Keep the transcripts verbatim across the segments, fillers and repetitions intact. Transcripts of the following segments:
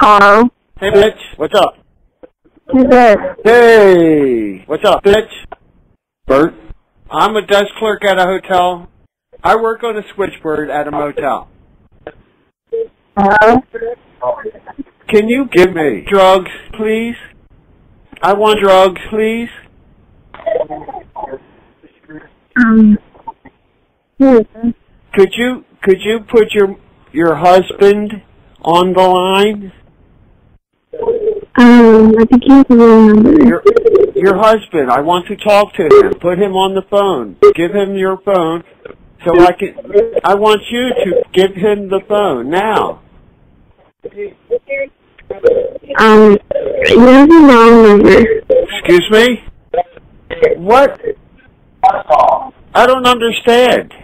Hello? Hey, bitch. What's up? Who's this? Hey. What's up, bitch? Bert. I'm a desk clerk at a hotel. I work on a switchboard at a motel. Hello? Can you give me drugs, please? I want drugs, please. Um, who is this? Could you could you put your your husband on the line? Um, I think you have the wrong number. Your your husband. I want to talk to him. Put him on the phone. Give him your phone, so I can. I want you to give him the phone now. Um, you have the wrong number. Excuse me? What? I don't understand.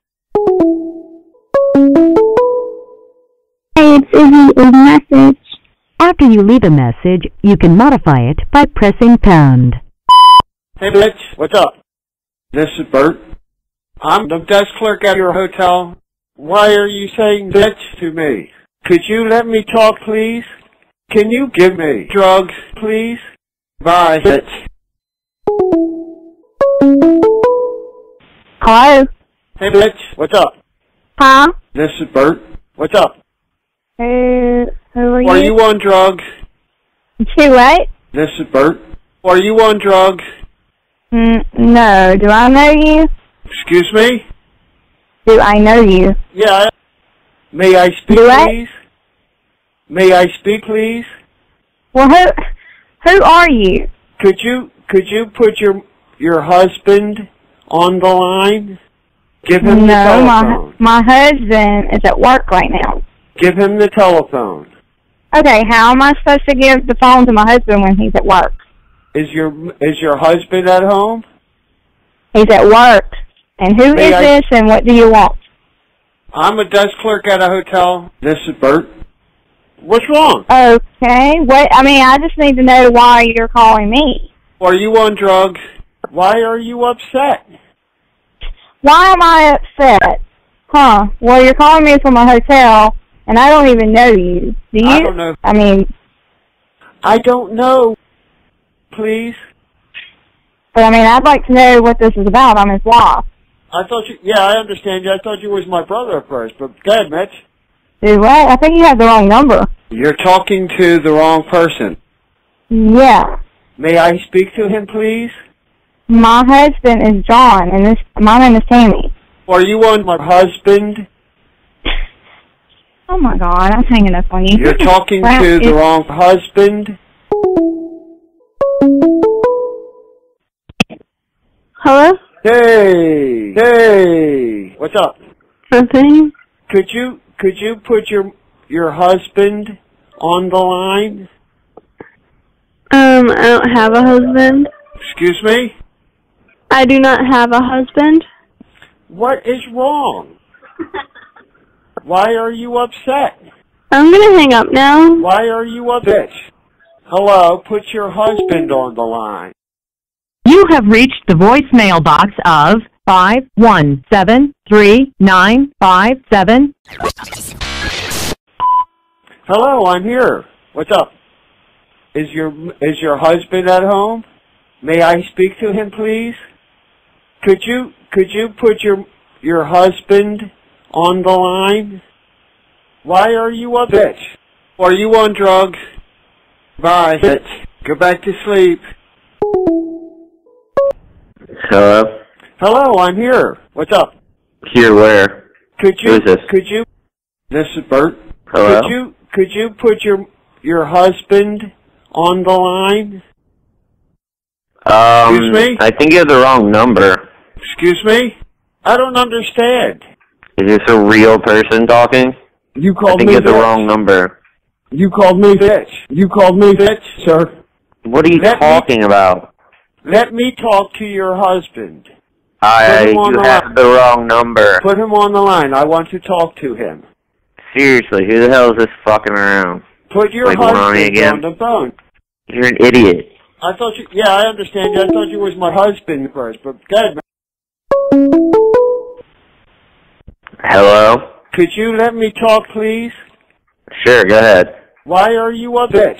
Hey, it's Izzy. A message. After you leave a message, you can modify it by pressing pound. Hey, bitch. What's up? This is Bert. I'm the desk clerk at your hotel. Why are you saying bitch to me? Could you let me talk, please? Can you give me drugs, please? Bye, bitch. Hello? Hey, bitch. What's up? Huh? This is Bert. What's up? Who, who are you? Are you on drugs? Who, what? This is Bert. Are you on drugs? Mm, no. Do I know you? Excuse me? Do I know you? Yeah. May I speak, Do I? please? May I speak, please? Well, who, who are you? Could you could you put your your husband on the line? Give him no, the telephone. my my husband is at work right now. Give him the telephone. Okay, how am I supposed to give the phone to my husband when he's at work? Is your is your husband at home? He's at work. And who May is I- this and what do you want? I'm a desk clerk at a hotel. This is Bert. What's wrong? Okay, what, I mean, I just need to know why you're calling me. Are you on drugs? Why are you upset? Why am I upset? Huh, well, you're calling me from a hotel, and I don't even know you. Do you? I don't know. I mean, I don't know. Please. but I mean, I'd like to know what this is about. I'm his wife. I thought you, yeah, I understand you. I thought you was my brother at first, but go ahead, Mitch. Do what? I think you have the wrong number. You're talking to the wrong person. Yeah. May I speak to him, please? My husband is John, and this, my name is Tammy. Are you on my husband? Oh my God, I'm hanging up on you. You're talking to the wrong husband? Hello? Hey, hey, what's up? Something? Could you could you put your your husband on the line? Um, I don't have a husband. Excuse me? I do not have a husband. What is wrong? Why are you upset? I'm gonna hang up now. Why are you upset? Hello, put your husband on the line. You have reached the voicemail box of five one seven three nine five seven. Hello, I'm here. What's up? Is your is your husband at home? May I speak to him, please? Could you could you put your your husband on the line? Why are you up, bitch? Are you on drugs? Bye, bitch. Go back to sleep. Hello? Hello, I'm here. What's up? Here where? Could you Who is this? could you This is Bert. Hello? Could you could you put your your husband on the line? Um, Excuse me? I think you have the wrong number. Excuse me? I don't understand. Is this a real person talking? You I called think me you have the bitch. wrong number. You called me bitch. You called me bitch, sir. What are you Let me- talking about? Let me talk to your husband. I, him on you the have line. the wrong number. Put him on the line. I want to talk to him. Seriously, who the hell is this fucking around? Put your Like, going on me husband again? on the phone. You're an idiot. I thought you, yeah, I understand you. I thought you was my husband first, but go ahead, man. Hello? Could you let me talk, please? Sure, go ahead. Why are you upset?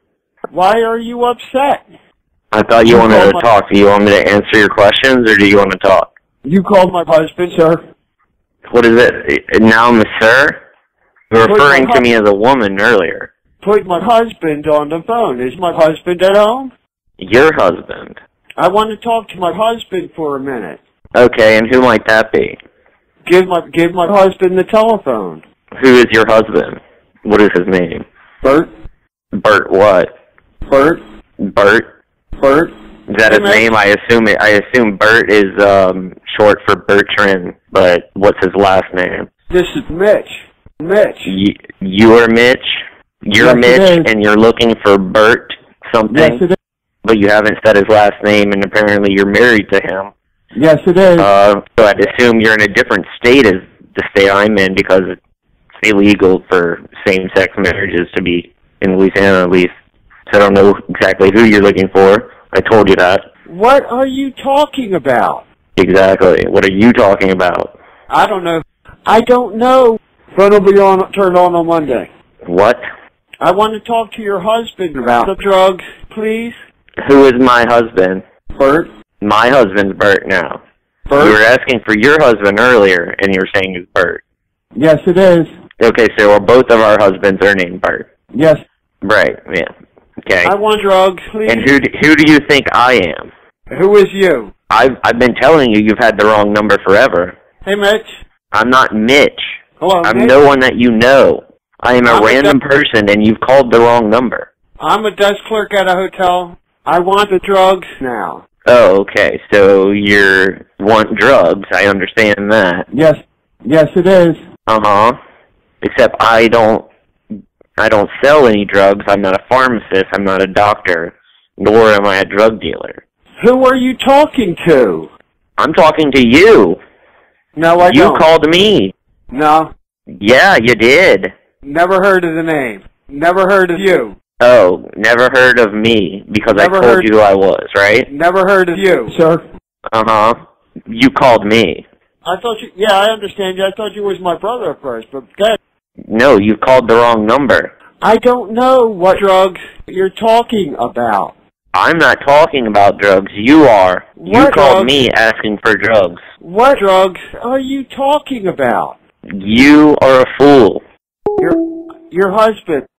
Why are you upset? I thought you, You wanted called to my- talk. Do you want me to answer your questions, or do you want to talk? You called my husband, sir. What is it? Now I'm a sir? You were Put my referring to hu- me as a woman earlier. Put my husband on the phone. Is my husband at home? Your husband. I want to talk to my husband for a minute. Okay, and who might that be? Give my give my husband the telephone. Who is your husband? What is his name? Bert. Bert what? Bert. Bert? Bert. Is that his Hey, name? I assume it. I assume Bert is um short for Bertrand, but what's his last name? This is Mitch. Mitch. You, you are Mitch. You're Yes, it Mitch, is. and you're looking for Bert something, Yes, it is. but you haven't said his last name, and apparently you're married to him. Yes, it is. Uh, so I'd assume you're in a different state as the state I'm in, because it's illegal for same-sex marriages to be in Louisiana, at least. So I don't know exactly who you're looking for. I told you that. What are you talking about? Exactly. What are you talking about? I don't know. I don't know. Phone will be on, turned on on Monday. What? I want to talk to your husband about the drugs, please. Who is my husband? Bert. My husband's Bert now. Bert. You were asking for your husband earlier, and you were saying it's Bert. Yes, it is. Okay, so well, both of our husbands are named Bert. Yes. Right, yeah. Okay. I want drugs, please. And who do, who do you think I am? Who is you? I've, I've been telling you you've had the wrong number forever. Hey, Mitch. I'm not Mitch. Hello, I'm Mitch. no one that you know. I am a I'm a random desk- person, and you've called the wrong number. I'm a desk clerk at a hotel. I want the drugs now. Oh, okay. So you want drugs. I understand that. Yes. Yes, it is. Uh-huh. Except I don't I don't sell any drugs. I'm not a pharmacist. I'm not a doctor. Nor am I a drug dealer. Who are you talking to? I'm talking to you. No, I You don't. called me. No. Yeah, you did. Never heard of the name. Never heard of you. Oh, never heard of me, because Never I told heard- you who I was, right? Never heard of you. Sir. Uh-huh. You called me. I thought you, yeah, I understand you. I thought you was my brother at first, but good. No, you called the wrong number. I don't know what drugs you're talking about. I'm not talking about drugs. You are. You What called drugs? me asking for drugs. What drugs are you talking about? You are a fool. Your, your husband.